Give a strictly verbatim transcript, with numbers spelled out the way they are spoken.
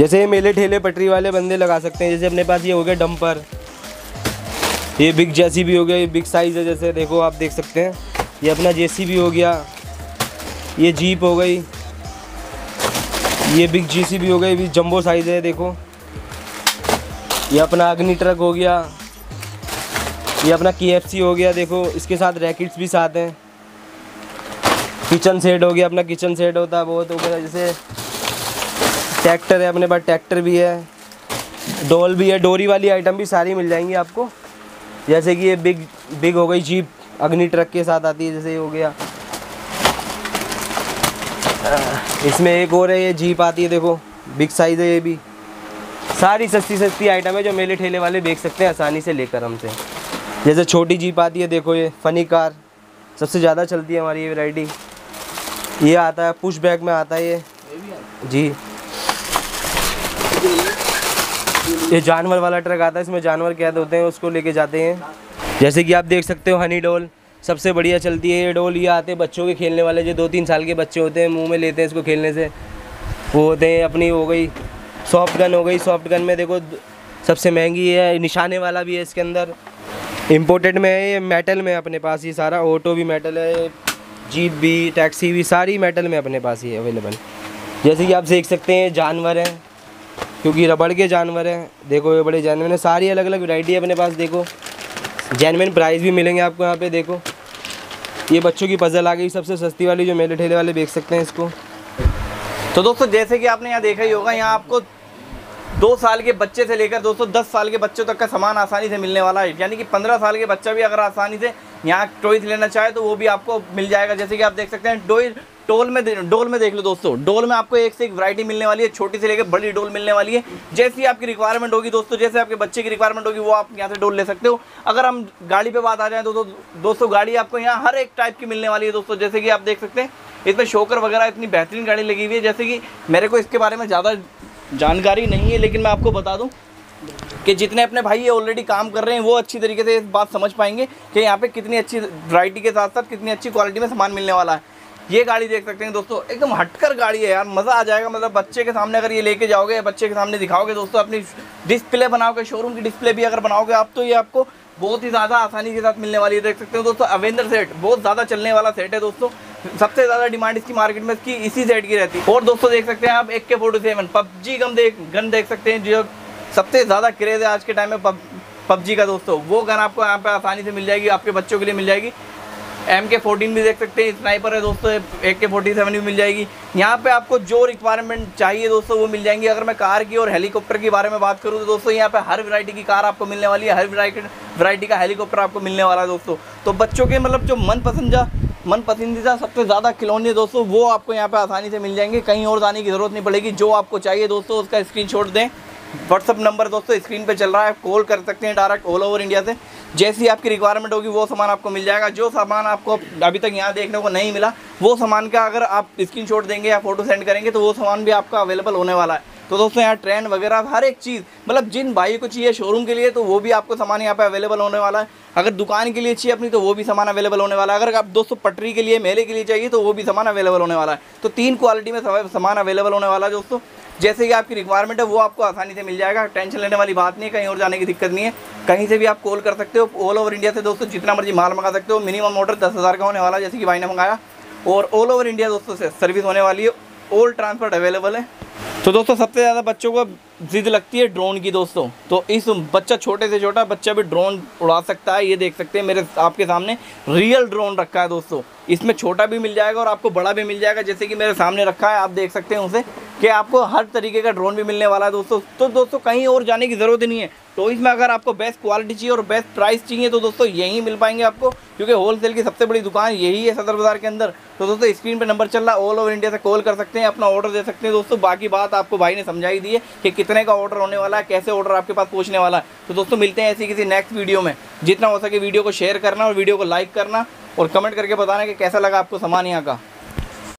जैसे ये मेले ठेले पटरी वाले बंदे लगा सकते हैं। जैसे अपने पास ये हो गया डंपर, ये बिग जेसीबी हो गया, ये बिग साइज़ है। जैसे देखो आप देख सकते हैं, ये अपना जेसीबी हो गया, ये जीप हो गई, ये बिग जेसीबी हो गई, ये भी जंबो साइज़ है। देखो ये अपना अग्नि ट्रक हो गया, ये अपना केएफसी हो गया। देखो इसके साथ रैकेट्स भी साथ हैं। किचन सेट हो गया, अपना किचन सेट होता है बहुत हो गया। जैसे ट्रैक्टर है, अपने पास ट्रैक्टर भी है, डोल भी है, डोरी वाली आइटम भी सारी मिल जाएंगी आपको। जैसे कि ये बिग बिग हो गई जीप, अग्नि ट्रक के साथ आती है। जैसे ये हो गया, इसमें एक और है, ये जीप आती है। देखो बिग साइज़ है ये भी। सारी सस्ती सस्ती आइटम है जो मेले ठेले वाले बेच सकते हैं आसानी से लेकर हमसे। जैसे छोटी जीप आती है, देखो ये फनी कार सबसे ज़्यादा चलती है हमारी ये वैरायटी। ये आता है पुश बैक में आता है ये जी। ये जानवर वाला ट्रक आता है, इसमें जानवर कैद होते हैं, उसको लेके जाते हैं। जैसे कि आप देख सकते हो हनी डोल सबसे बढ़िया चलती है ये डोल। ये आते हैं बच्चों के खेलने वाले, जो दो तीन साल के बच्चे होते हैं, मुंह में लेते हैं इसको खेलने से, वो होते हैं। अपनी हो गई सॉफ्ट गन हो गई, सॉफ्ट गन में देखो सबसे महंगी है, निशाने वाला भी है इसके अंदर। इम्पोर्टेड में है ये, मेटल में अपने पास ये सारा। ऑटो भी मेटल है, जीप भी, टैक्सी भी, सारी मेटल में अपने पास ही अवेलेबल। जैसे कि आप देख सकते हैं जानवर हैं, क्योंकि रबड़ के जानवर हैं। देखो ये बड़े जानवर हैं, सारी अलग अलग वैरायटी है अपने पास। देखो जेन्युइन प्राइस भी मिलेंगे आपको यहाँ पे। देखो ये बच्चों की पजल आ गई सबसे सस्ती वाली, जो मेले ठेले वाले बेच सकते हैं इसको। तो दोस्तों जैसे कि आपने यहाँ देखा ही होगा, यहाँ आपको दो साल के बच्चे से लेकर दोस्तों दस साल के बच्चों तक का सामान आसानी से मिलने वाला है। यानी कि पंद्रह साल के बच्चा भी अगर आसानी से यहाँ टॉयज लेना चाहे तो वो भी आपको मिल जाएगा। जैसे कि आप देख सकते हैं डोल डोल में डोल में देख लो दोस्तों, डोल में आपको एक से एक वैरायटी मिलने वाली है, छोटी से लेकर बड़ी डोल मिलने वाली है। जैसी आपकी रिक्वायरमेंट होगी दोस्तों, जैसे आपके बच्चे की रिक्वायरमेंट होगी वो आप यहाँ से डोल ले सकते हो। अगर हम गाड़ी पे बात आ जाए तो, तो दोस्तों गाड़ी आपको यहाँ हर एक टाइप की मिलने वाली है दोस्तों। जैसे कि आप देख सकते हैं इसमें शोकर वगैरह इतनी बेहतरीन गाड़ी लगी हुई है। जैसे कि मेरे को इसके बारे में ज़्यादा जानकारी नहीं है, लेकिन मैं आपको बता दूं कि जितने अपने भाई ये ऑलरेडी काम कर रहे हैं वो अच्छी तरीके से इस बात समझ पाएंगे कि यहाँ पे कितनी अच्छी वैरायटी के साथ साथ कितनी अच्छी क्वालिटी में सामान मिलने वाला है। ये गाड़ी देख सकते हैं दोस्तों, एकदम हटकर गाड़ी है यार, मज़ा आ जाएगा। मतलब बच्चे के सामने अगर ये लेके जाओगे, बच्चे के सामने दिखाओगे दोस्तों, अपनी डिस्प्ले बनाओगे, शोरूम की डिस्प्ले भी अगर बनाओगे आप, तो ये आपको बहुत ही ज़्यादा आसानी के साथ मिलने वाली है। देख सकते हो दोस्तों अवेंजर सेट बहुत ज़्यादा चलने वाला सेट है दोस्तों। सबसे ज़्यादा डिमांड इसकी मार्केट में इसकी इसी सेट की रहती है। और दोस्तों देख सकते हैं आप A K forty seven PUBG gun देख गन देख सकते हैं, जो सबसे ज़्यादा क्रेज़ है आज के टाइम में पब पबजी का दोस्तों। वो गन आपको यहाँ पे आसानी से मिल जाएगी, आपके बच्चों के लिए मिल जाएगी। एम के फोर्टीन भी देख सकते हैं, स्नाइपर है दोस्तों, ए के फोर्टी सेवन भी मिल जाएगी। यहाँ पे आपको जो रिक्वायरमेंट चाहिए दोस्तों वो मिल जाएंगी। अगर मैं कार की और हेलीकॉप्टर के बारे में बात करूँ तो दोस्तों यहाँ पे हर वैरायटी की कार आपको मिलने वाली है, हर वैरायटी का हेलीकॉप्टर आपको मिलने वाला है दोस्तों। तो बच्चों के मतलब जो मन पसंदीदा मन पसंदीदा सबसे ज़्यादा खिलौने दोस्तों वो आपको यहाँ पे आसानी से मिल जाएंगे, कहीं और जाने की ज़रूरत नहीं पड़ेगी। जो आपको चाहिए दोस्तों उसका स्क्रीनशॉट दें, व्हाट्सअप नंबर दोस्तों स्क्रीन पे चल रहा है, कॉल कर सकते हैं डायरेक्ट ऑल ओवर इंडिया से। जैसी आपकी रिक्वायरमेंट होगी वो सामान आपको मिल जाएगा। जो सामान आपको अभी तक यहाँ देखने को नहीं मिला वो सामान का अगर आप स्क्रीनशॉट देंगे या फोटो सेंड करेंगे तो वो सामान भी आपका अवेलेबल होने वाला है। तो दोस्तों यहाँ ट्रेंड वगैरह हर एक चीज़, मतलब जिन भाई को चाहिए शोरूम के लिए तो वो भी आपको सामान यहाँ पे अवेलेबल होने वाला है। अगर दुकान के लिए चाहिए अपनी तो वो भी सामान अवेलेबल होने वाला है। अगर आप दोस्तों पटरी के लिए, मेले के लिए चाहिए तो वो भी सामान अवेलेबल होने वाला है। तो तीन क्वालिटी में सामान अवेलेबल होने वाला है दोस्तों। जैसे कि आपकी रिक्वायरमेंट है वो आपको आसानी से मिल जाएगा, टेंशन लेने वाली बात नहीं है, कहीं और जाने की दिक्कत नहीं है। कहीं से भी आप कॉल कर सकते हो, ऑल ओवर इंडिया से दोस्तों जितना मर्जी माल मंगा सकते हो। मिनिमम ऑर्डर दस हज़ार का होने वाला है जैसे कि भाई ने मंगाया, और ऑल ओवर इंडिया दोस्तों से सर्विस होने वाली है, ऑल ट्रांसपोर्ट अवेलेबल है। तो दोस्तों सबसे ज़्यादा बच्चों को जिद लगती है ड्रोन की दोस्तों, तो इस बच्चा छोटे से छोटा बच्चा भी ड्रोन उड़ा सकता है। ये देख सकते हैं मेरे आपके सामने रियल ड्रोन रखा है दोस्तों, इसमें छोटा भी मिल जाएगा और आपको बड़ा भी मिल जाएगा। जैसे कि मेरे सामने रखा है, आप देख सकते हैं उसे कि आपको हर तरीके का ड्रोन भी मिलने वाला है दोस्तों। तो दोस्तों कहीं और जाने की ज़रूरत ही नहीं है। तो इसमें अगर आपको बेस्ट क्वालिटी चाहिए और बेस्ट प्राइस चाहिए तो दोस्तों यहीं मिल पाएंगे आपको, क्योंकि होलसेल की सबसे बड़ी दुकान यही है सदर बाज़ार के अंदर। तो दोस्तों स्क्रीन पे नंबर चल रहा है, ऑल ओवर इंडिया से कॉल कर सकते हैं, अपना ऑर्डर दे सकते हैं दोस्तों। बाकी बात आपको भाई ने समझाई दी है कि कितने का ऑर्डर होने वाला है, कैसे ऑर्डर आपके पास पहुँचने वाला है। तो दोस्तों मिलते हैं ऐसी किसी नेक्स्ट वीडियो में। जितना हो सके वीडियो को शेयर करना और वीडियो को लाइक करना और कमेंट करके बताना कि कैसा लगा आपको सामान यहाँ का।